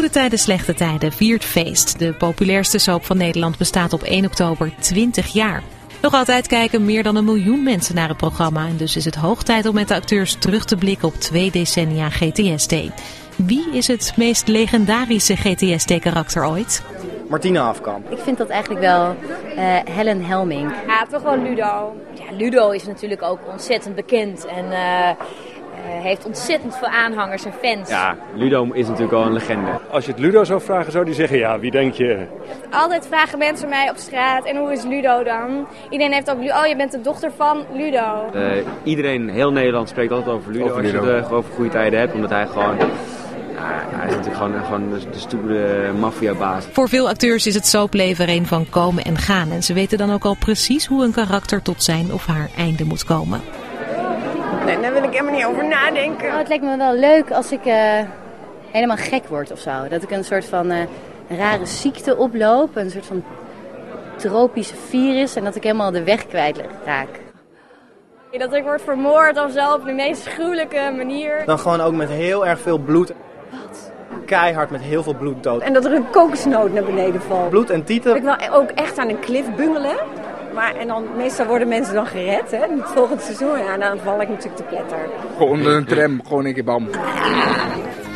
Goede tijden, slechte tijden viert feest. De populairste soap van Nederland bestaat op 1 oktober 20 jaar. Nog altijd kijken meer dan 1 miljoen mensen naar het programma. En dus is het hoog tijd om met de acteurs terug te blikken op 2 decennia GTSD. Wie is het meest legendarische GTSD-karakter ooit? Martina Afkamp. Ik vind dat eigenlijk wel Helen Helmink. Ja, toch wel Ludo. Ja, Ludo is natuurlijk ook ontzettend bekend en heeft ontzettend veel aanhangers en fans. Ja, Ludo is natuurlijk al een legende. Als je het Ludo zou vragen, zou die zeggen, ja, wie denk je? Altijd vragen mensen mij op straat, en hoe is Ludo dan? Iedereen heeft ook Ludo, oh je bent de dochter van Ludo. Iedereen, heel Nederland spreekt altijd over Ludo als je het over goede tijden hebt. Omdat hij gewoon... hij is natuurlijk gewoon de stoere maffiabaas. Voor veel acteurs is het soapleven een van komen en gaan. En ze weten dan ook al precies hoe een karakter tot zijn of haar einde moet komen. Nee, daar wil ik helemaal niet over nadenken. Het lijkt me wel leuk als ik helemaal gek word of zo. Dat ik een soort van rare ziekte oploop. Een soort van tropische virus. En dat ik helemaal de weg kwijt raak. Dat ik word vermoord of zo op de meest gruwelijke manier. Dan gewoon ook met heel erg veel bloed. Wat? Keihard met heel veel bloed dood. En dat er een kokosnoot naar beneden valt. Bloed en tieten. Ik wil ook echt aan een klif bungelen. En dan meestal worden mensen dan gered, hè? Het volgende seizoen. Ja, dan val ik natuurlijk te pletter. Gewoon onder een tram, gewoon een keer bam.